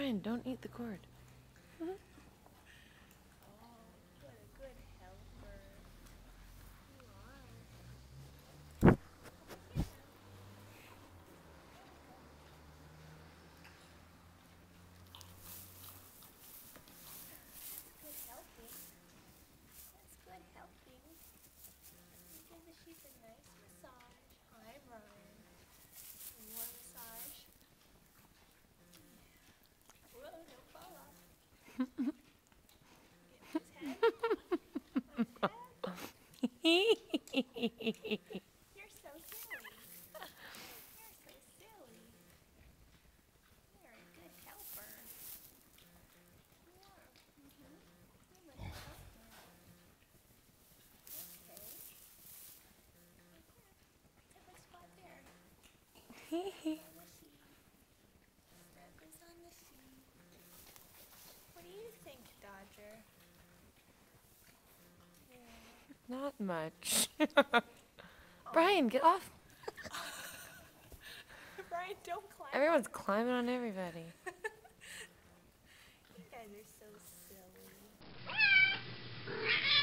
Brian, don't eat the cord. Oh, what a good helper. You are. Yeah. That's good helping. That's good helping. You give the sheep a nice massage. Hi, Brian. You want a massage? Whoa, don't fall off. Get his head. On his head. You're so silly. You're so silly. You're a good helper. You are. You're my good helper. Okay. Let's have a spot there. On the sheet. Snuggles on the sheet. What do you think, Dodger? Yeah. Not much. Brian, get off. Brian, don't climb. Everyone's climbing on everybody. You guys are so silly.